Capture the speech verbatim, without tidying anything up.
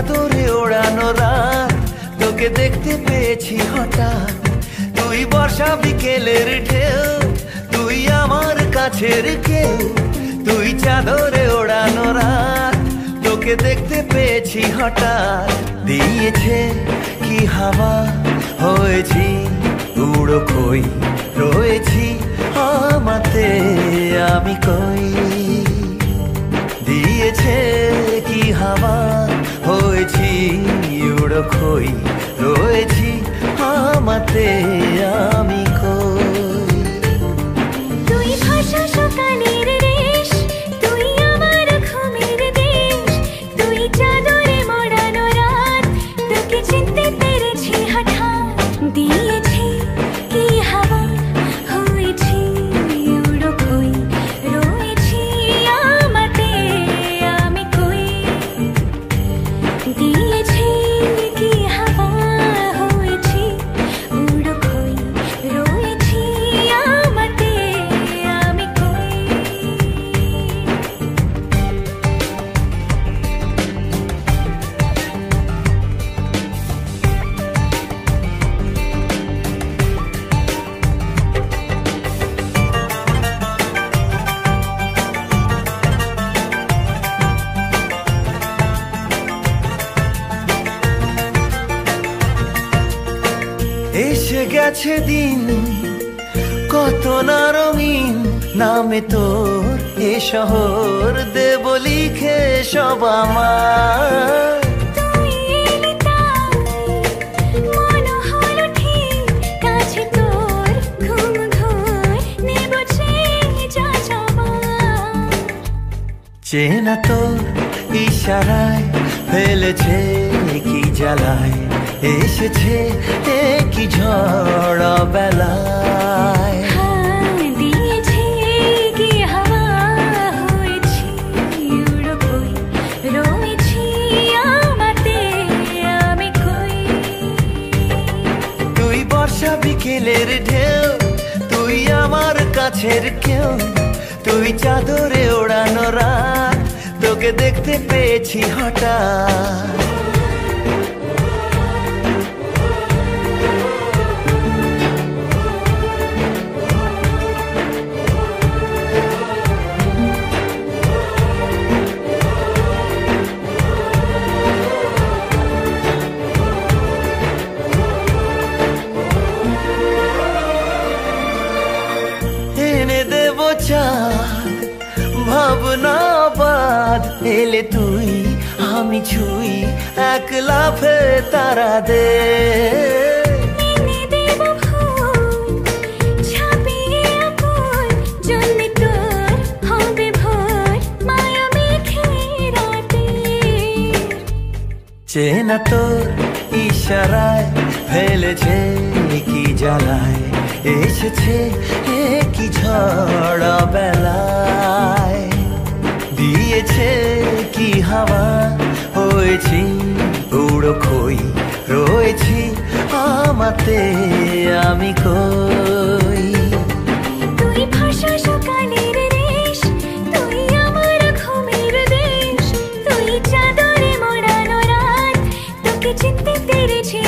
চাদরে ওড়ানো রাত তোকে দেখতে পেয়েছি হঠাৎ। তুই বর্ষা বিকেলের ঢেউ, তুই আমার কাছের কেউ। তুই চাদরে ওড়ানো রাত তোকে দেখতে পেয়েছি হঠাৎ। দিয়েছে কি হাওয়া, হয়েছি উড়ো কই, রয়েছি আমাতে আমি কই। দিয়েছে কি হাওয়া, হয়েছি উড়ো কই, রয়েছি আমাতে আমি কই। তুই ভাষা সকালের রেশ, তুই আমার ঘুমের দেশ। তুই চাদরে মোড়ানো রাত তোকে চিনতে পেরেছি হঠাৎ। দিয়েছি কি হাওয়া, হয়েছি উড়ো কই, রয়েছি আমাতে আমি কই। দিয়েছি কি হাওয়া, হয়েছি উড়ো কই, রয়েছি আমাতে আমি কই। এসে গেছে দিন কত না রঙিন, নামে তোর এ শহর দেব লিখে সব আমার। তুই এলি তাই মন হলো ঠিক, কাছে তোর ঘুম ঘোর নেব যা যাবার। চেনা তোর ইশারায় ফেলেছে কি জ্বালায়, এসেছে এ কি ঝড় বেলায়। দিয়েছি কি হাওয়া, হয়েছি উড়ো কই, রয়েছি আমাতে আমি কই। তুই বর্ষা বিকেলের ঢেউ, তুই আমার কাছের কেউ। তুই চাদরে ওড়ানো রাত তোকে দেখতে পেয়েছি হঠাৎ। এনে দেব চাঁদ ভাবনা বাদ, এলে তুই আমি ছুই এক লাফে তারা দে। এনে দেব ফুল ছাপিয়ে আকুল, জন্যে তোর হবে ভোর মায়া মেঘে রাতে। চেনা তোর ইশারায় ফেলেছে কি জ্বালায়, এসেছে এ কি ঝড় বেলায়। দিয়েছে কি হাওয়া, হয়েছি উড়ো কই, রয়েছি আমাতে আমি কই। তুই ভাষা সকালের রেশ, তুই আমার ঘুমের দেশ। তুই চাদরে মোড়ানো রাত তোকে চিনতে পেরেছি